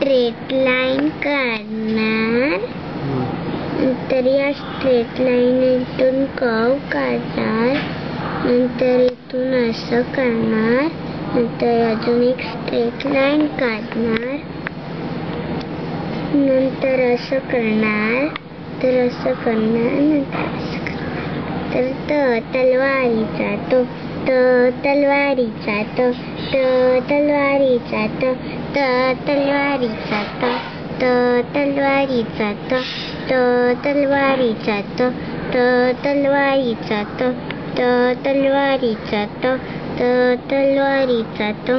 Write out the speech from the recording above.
Straight line काढणार. नंतर या स्ट्रेट लाईन इथून कर्व काढणार. नंतर इथून असं करणार. नंतर अजून एक स्ट्रेट लाईन काढणार. नंतर असं करणार. तर असं करणार. नंतर असं करणार. तर तलवारीचा तो तलवारीचा तो तलवारीचा तो तलवारीचा तो तलवारीचा तो तलवारीचा तो तलवारीचा तो तलवारीचा तो तलवारीचा तो